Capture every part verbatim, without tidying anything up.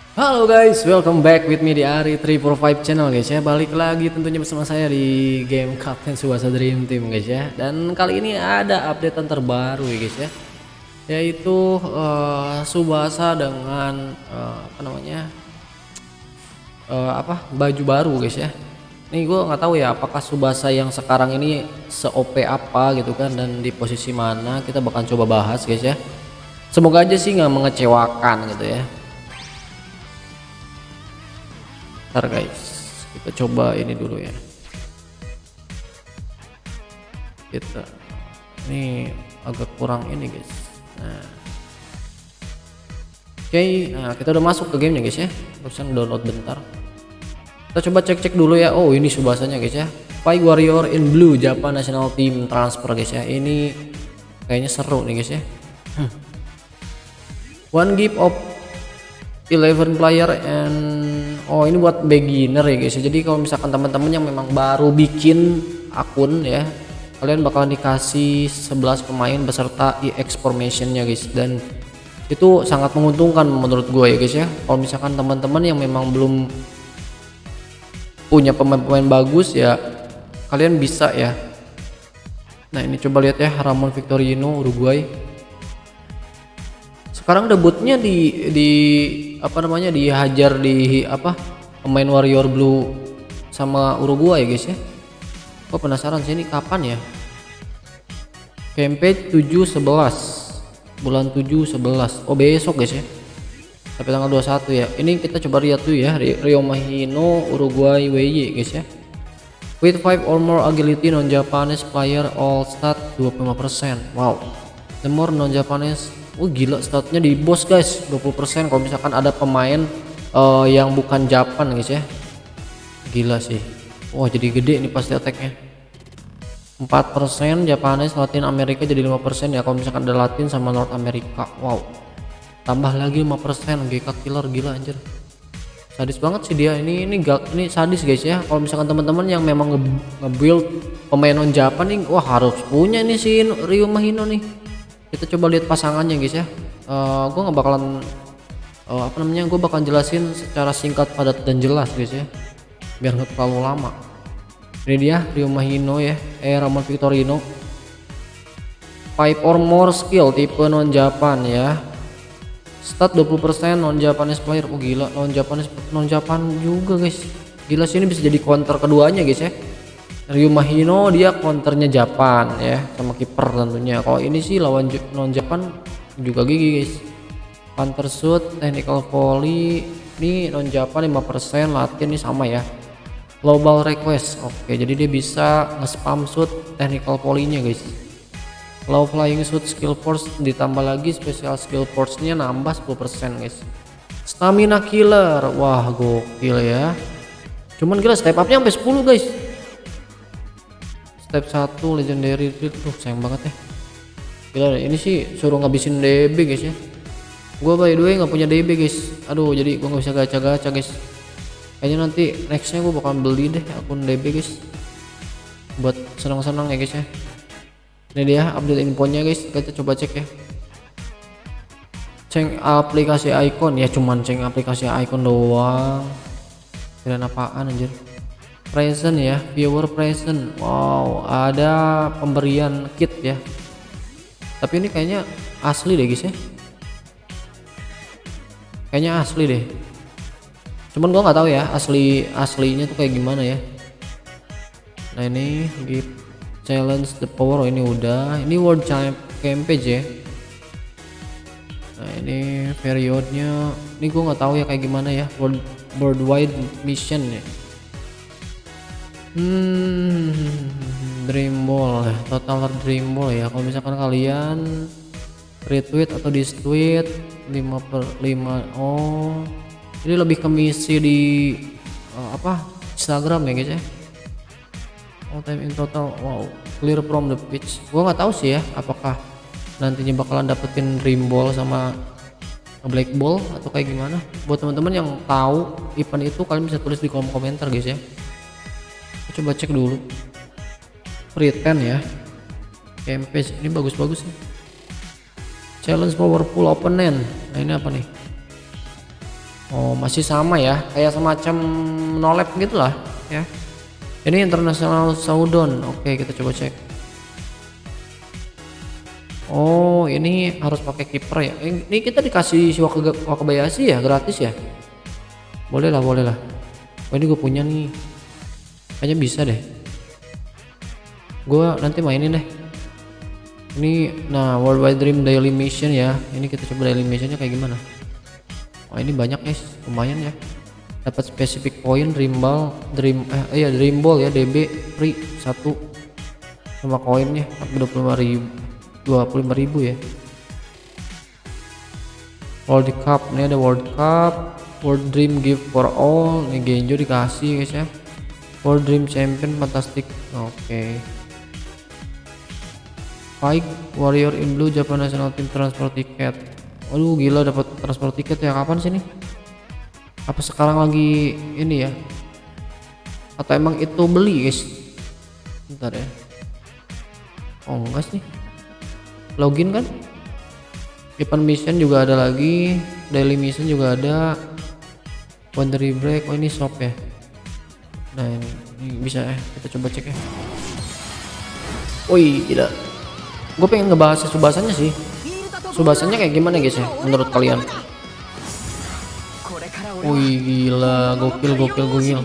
Halo guys, welcome back with me di Ari tiga empat lima channel guys ya. Balik lagi tentunya bersama saya di game Captain Tsubasa Dream Team guys ya. Dan kali ini ada updatean terbaru ya guys ya. Yaitu uh, Tsubasa dengan uh, apa namanya? Uh, apa? Baju baru guys ya. Nih gue nggak tahu ya apakah Tsubasa yang sekarang ini se-O P apa gitu kan, dan di posisi mana, kita bakal coba bahas guys ya. Semoga aja sih nggak mengecewakan gitu ya. Ntar guys, kita coba ini dulu ya. Kita ini agak kurang ini guys. Nah, oke, okay, nah kita udah masuk ke gamenya guys ya. Barusan download bentar. Kita coba cek-cek dulu ya. Oh, ini Tsubasanya guys ya. Fight Warrior in Blue Japan National Team Transfer guys ya. Ini kayaknya seru nih guys ya. Hmm. One gift of eleven player and oh ini buat beginner ya guys ya. Jadi kalau misalkan teman-teman yang memang baru bikin akun ya, kalian bakalan dikasih sebelas pemain beserta E X formationnya guys, dan itu sangat menguntungkan menurut gue ya guys ya. Kalau misalkan teman-teman yang memang belum punya pemain-pemain bagus ya, kalian bisa ya. Nah ini coba lihat ya, Ramon Victorino Uruguay. Sekarang debutnya di di apa namanya dihajar di apa pemain Warrior Blue sama Uruguay guys ya. Gue penasaran sih ini kapan ya. Campaign tujuh sebelas bulan tujuh sebelas. Oh besok guys ya. Tapi tanggal dua puluh satu ya. Ini kita coba lihat tuh ya, Ryo Mahino Uruguay W Y guys ya. With five or more agility non Japanese player all stat dua puluh lima persen. Wow. The more non Japanese. Oh gila, statnya di bos guys dua puluh persen kalau misalkan ada pemain uh, yang bukan Japan guys ya. Gila sih. Wah jadi gede nih pasti attacknya. Empat persen Japanese, Latin Amerika jadi lima persen ya kalau misalkan ada Latin sama North America. Wow, tambah lagi lima persen G K killer, gila anjir. Sadis banget sih dia ini. Ini ini sadis guys ya. Kalau misalkan teman-teman yang memang nge-build pemain non Japan nih, wah harus punya nih si Ryo Mahino nih. Kita coba lihat pasangannya guys ya. Uh, gue nggak bakalan uh, apa namanya gue bakalan jelasin secara singkat, padat dan jelas guys ya, biar nggak terlalu lama. Ini dia Ryo Mahino ya, eh Ramon Victorino. Five or more skill tipe non Japan ya. Stat dua puluh persen non Japanese player. Oh gila, non Japanese non Japan juga guys. Gila sih, ini bisa jadi counter keduanya guys ya. Ryo Mahino dia counternya Japan ya, sama kiper tentunya. Kalau ini sih lawan non Japan juga gigi guys. Counter shoot, technical volley, ini non Japan lima persen, Latin ini sama ya. Global request, oke jadi dia bisa nge-spam shoot technical volley-nya guys. Low flying shoot skill force ditambah lagi special skill force-nya nambah sepuluh persen guys. Stamina killer, wah gokil ya. Cuman gila step up-nya sampai sepuluh guys. Step satu legendary build, tuh sayang banget ya. Gila ini sih suruh ngabisin D B guys ya. Gue by the way nggak punya D B guys. Aduh jadi gue nggak bisa gacha-gacha guys. Kayaknya nanti nextnya gue bakal beli deh akun D B guys, buat senang-senang ya guys ya. Ini dia update infonya guys, kita coba cek ya. Cek aplikasi icon ya, cuman cek aplikasi icon doang. Kirain apaan anjir. Present ya, viewer present. Wow, ada pemberian kit ya. Tapi ini kayaknya asli deh guys ya. Kayaknya asli deh. Cuman gua nggak tahu ya asli aslinya tuh kayak gimana ya. Nah ini give challenge the power. Oh, ini udah. Ini world campaign ya. Nah ini periodnya. Ini gua nggak tahu ya kayak gimana ya. World worldwide mission ya. Hmm, dream ball ya, total dream ball ya. Kalau misalkan kalian retweet atau di tweet lima per lima. Oh ini lebih ke misi di uh, apa Instagram ya guys ya. All time in total. Wow, clear from the pitch. Gua nggak tahu sih ya apakah nantinya bakalan dapetin dream ball sama black ball atau kayak gimana. Buat teman-teman yang tahu event itu, kalian bisa tulis di kolom komentar guys ya. Coba cek dulu pretend ya, campaign ini bagus-bagus nih. Challenge powerful opponent. Nah ini apa nih? Oh masih sama ya, kayak semacam nolep gitulah ya. Ini international showdown. Oke kita coba cek. Oh ini harus pakai kiper ya. Ini kita dikasih si Wakabayashi ya, gratis ya. Boleh lah, boleh lah. Oh ini gue punya nih, kayaknya bisa deh. Gue nanti mainin deh. Ini nah Worldwide Dream Daily Mission ya. Ini kita coba daily missionnya kayak gimana. Oh ini banyak guys, lumayan ya. Dapat spesifik poin, dream ball, dream eh iya dream ball ya, D B free satu sama koinnya dua puluh lima ribu, dua puluh lima ribu ya. World Cup, ini ada World Cup, World Dream Gift for All, ini Genjo dikasih guys ya. World Dream Champion Fantastic. Oke. Okay. Fight Warrior in Blue Japan National Team Transfer Ticket. Waduh gila, dapat transfer tiket ya. Kapan sih nih? Apa sekarang lagi ini ya? Atau emang itu beli guys? Bentar ya. Oh enggak sih. Login kan? Event mission juga ada lagi, daily mission juga ada. Boundary break. Oh ini shop ya. Nah ini, ini bisa ya, kita coba cek ya. Woi tidak. Gue pengen ngebahas Tsubasanya sih. Tsubasanya kayak gimana guys ya menurut kalian? Wih gila, gokil gokil gokil.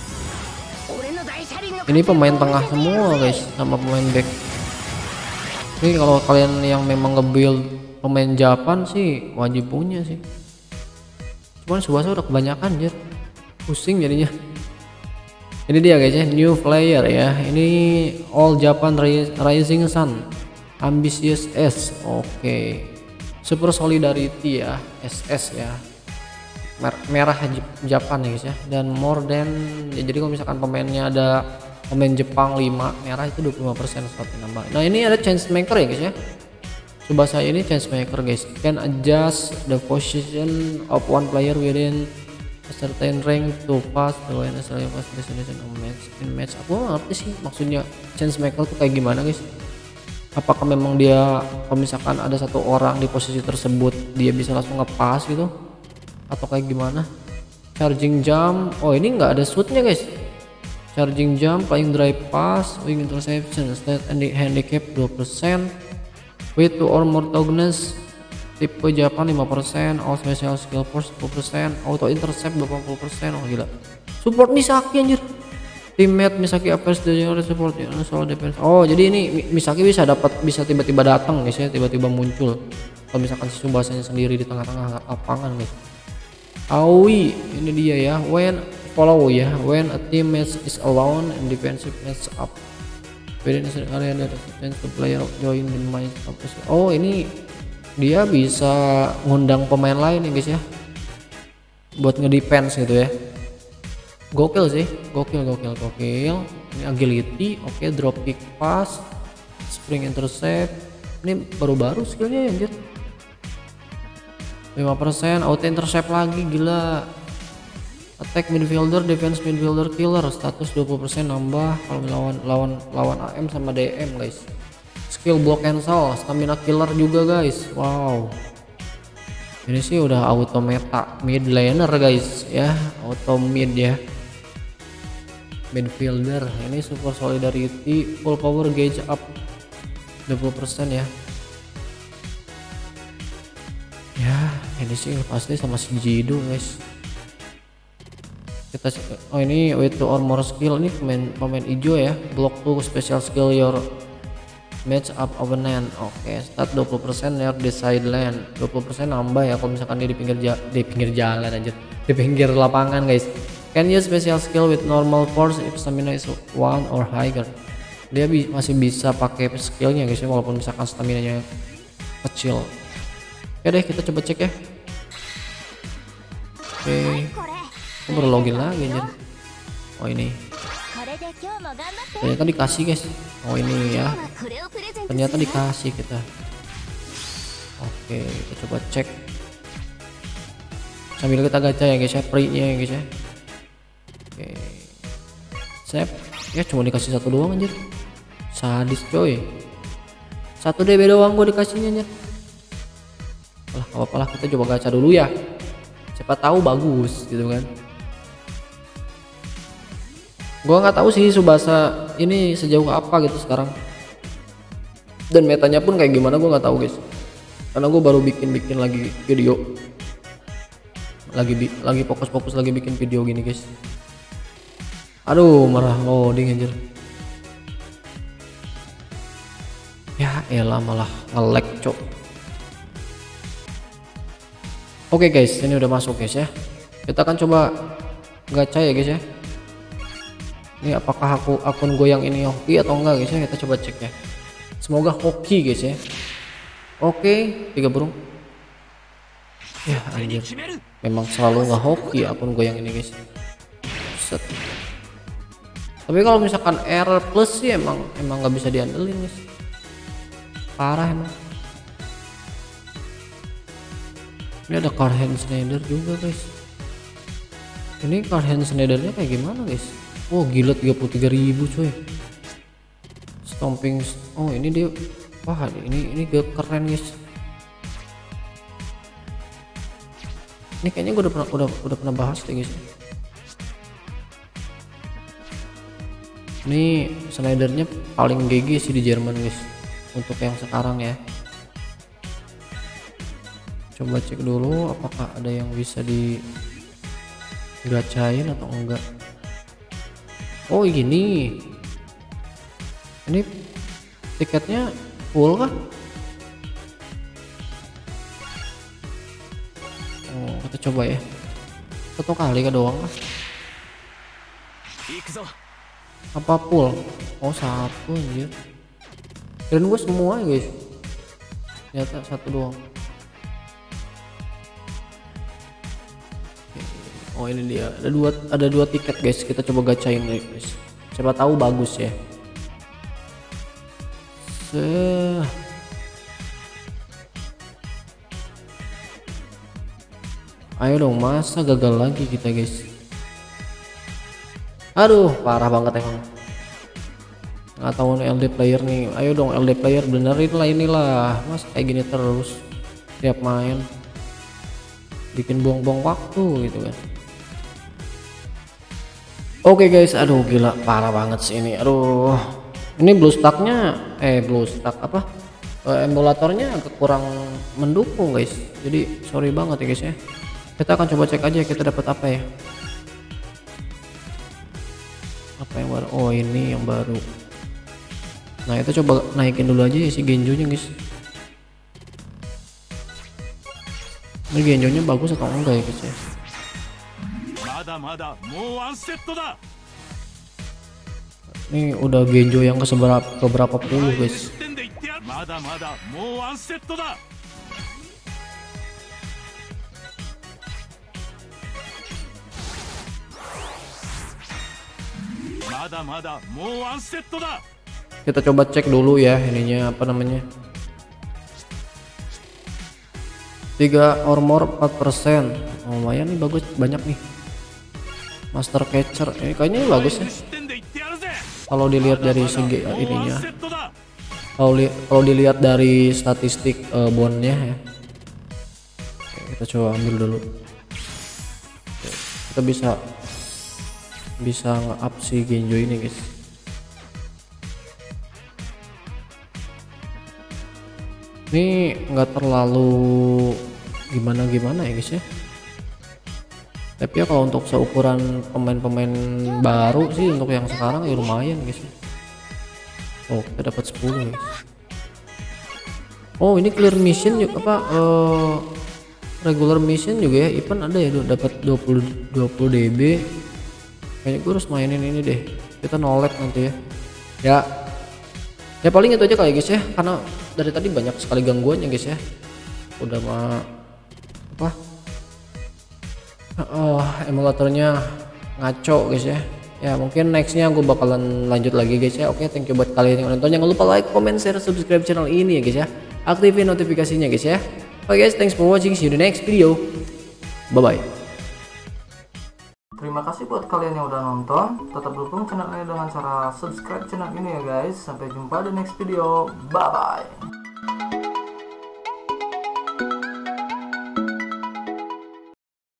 Ini pemain tengah semua guys, sama pemain back. Ini kalau kalian yang memang nge-build pemain Japan sih wajib punya sih. Cuman Tsubasa udah kebanyakan jir, pusing jadinya. Ini dia guys ya, new player ya. Ini All Japan Rising Sun, Ambitious S. Oke. Okay. Super Solidarity ya, S S ya. Merah Japan ya guys ya. Dan more than ya, jadi kalau misalkan pemainnya ada pemain Jepang lima, merah itu dua puluh lima persen slotnya nambah. Nah, ini ada chance maker ya guys ya. Tsubasa ini chance maker guys. Can adjust the position of one player within a certain rank to pass the line as a pass destination of match in match. Aku nggak ngerti sih maksudnya chance maker tuh kayak gimana guys. Apakah memang dia kalau misalkan ada satu orang di posisi tersebut dia bisa langsung ngepas gitu atau kayak gimana? Charging jump, oh ini nggak ada shootnya guys. Charging jump, flying drive pass, wing interception, stat and handicap dua persen, weight to armor toughness tipe Japan lima persen, all special skill force sepuluh persen, auto intercept dua puluh persen. Oh gila, support Misaki anjir. Teammate Misaki appears the general support soal defense. Oh jadi ini Misaki bisa dapat, bisa tiba-tiba datang guys ya, tiba-tiba muncul kalau misalkan si Tsubasanya sendiri di tengah-tengah lapangan guys. Aoi ini dia ya, when follow ya, when a teammate is alone and defensive match up within the area that chance the player join the match. Oh ini dia bisa ngundang pemain lain ya guys ya buat ngedefense gitu ya. Gokil sih, gokil gokil gokil. Ini agility, oke, okay, drop kick pass, spring intercept. Ini baru-baru skillnya ya anjir. lima persen, auto intercept lagi, gila. Attack midfielder, defense midfielder, killer, status dua puluh persen nambah kalau lawan lawan lawan A M sama D M guys. Skill block cancel, stamina killer juga guys. Wow. Ini sih udah auto meta mid laner guys ya, auto mid ya. Midfielder ini super solidarity, full power gauge up dua puluh persen ya. Ya ini sih pasti sama si Jido guys. Kita oh ini weight to armor skill, ini pemain pemain hijau ya. Block to special skill your match up opponent. Oke, okay. Stat dua puluh persen ya di side lane, dua puluh persen nambah ya kalau misalkan dia di pinggir ja di pinggir jalan aja, di pinggir lapangan guys. Can use special skill with normal force if stamina is one or higher. Dia bi masih bisa pakai skillnya guys ya, walaupun misalkan stamina nya kecil. Oke deh, kita coba cek ya. Oke, aku baru login lagi anjir. Oh ini ternyata dikasih guys. Oh ini ya, ternyata dikasih kita. Oke, kita coba cek sambil kita gacha ya guys ya, free-nya ya guys ya. Oke, save ya, cuma dikasih satu doang anjir, sadis coy. Satu D B doang gue dikasihnya anjir. Lah apa-apa lah, kita coba gacha dulu ya. siapa tahu bagus gitu kan. Gua nggak tahu sih Tsubasa ini sejauh apa gitu sekarang, dan metanya pun kayak gimana gua nggak tahu guys, karena gue baru bikin-bikin lagi video, lagi bi lagi fokus-fokus lagi bikin video gini guys. Aduh marah loading anjir, ya elah malah nge-lag cok. Oke guys, ini udah masuk guys ya, kita akan coba gacha ya guys ya. Ini apakah aku akun gue yang ini hoki atau enggak guys ya, kita coba cek ya. Semoga hoki guys ya. Oke, tiga burung. Ya anjir, memang selalu nggak hoki akun gue yang ini guys. Set. Tapi kalau misalkan R plus sih emang emang nggak bisa diandelin guys, parah emang. Ini ada Karl-Heinz Schneider juga guys. Ini Karl-Heinz Schneidernya kayak gimana guys? Oh gila, tiga puluh tiga ribu coy. Stomping. Oh ini dia. Wah ini ini gak keren guys. Ini kayaknya gue udah pernah udah udah pernah bahas deh guys. Ini Schneidernya paling G G sih di Jerman guys untuk yang sekarang ya. Coba cek dulu apakah ada yang bisa di gacain atau enggak. Oh gini, ini tiketnya full kah? Oh kita coba ya, satu kali kah doang kah? Apa full? Oh satu anjir, dan gue semua ya guys, ternyata satu doang. Oh ini dia, ada dua ada dua tiket guys, kita coba gacain guys, siapa tahu bagus ya. Se ayo dong, masa gagal lagi kita guys. Aduh parah banget emang, nggak tahu nih L D player nih. Ayo dong L D player, benerin lah inilah, mas kayak gini terus tiap main bikin buang-buang waktu gitu kan. Oke okay guys, aduh gila parah banget sih ini. Aduh ini BlueStack-nya eh BlueStack apa e, emulatornya agak kurang mendukung guys, jadi sorry banget ya guys ya. Kita akan coba cek aja kita dapat apa ya, apa yang baru. Oh ini yang baru. Nah itu coba naikin dulu aja ya si Genjo-nya guys. Ini Genjo-nya bagus atau enggak ya guys ya. Ini udah Genjo yang ke seberapa ke berapa puluh guys. Kita coba cek dulu ya ininya apa namanya, tiga armor empat persen. Oh, lumayan nih, bagus, banyak nih. Master Catcher ini kayaknya bagus ya kalau dilihat dari segi ininya, kalau li kalau dilihat dari statistik uh, bondnya ya. Oke, kita coba ambil dulu. Oke, kita bisa bisa nge-up si Genjo ini guys. Ini nggak terlalu gimana gimana ya guys ya, tapi ya kalau untuk seukuran pemain-pemain baru sih untuk yang sekarang ya lumayan guys. Oh kita dapat sepuluh guys. Oh ini clear mission juga apa uh, regular mission juga ya, event ada ya, dapat dua puluh D B. Kayaknya gue harus mainin ini deh, kita nolek nanti ya. Ya ya paling itu aja kali guys ya, karena dari tadi banyak sekali gangguannya guys ya. Udah mah apa oh emulatornya ngaco guys ya. Ya mungkin nextnya gue bakalan lanjut lagi guys ya. Oke, thank you buat kalian yang nonton, jangan lupa like, comment, share, subscribe channel ini ya guys ya, aktifin notifikasinya guys ya. Oke guys, thanks for watching, see you in the next video, bye bye. Terima kasih buat kalian yang udah nonton, tetap dukung channel ini dengan cara subscribe channel ini ya guys. Sampai jumpa di next video, bye bye.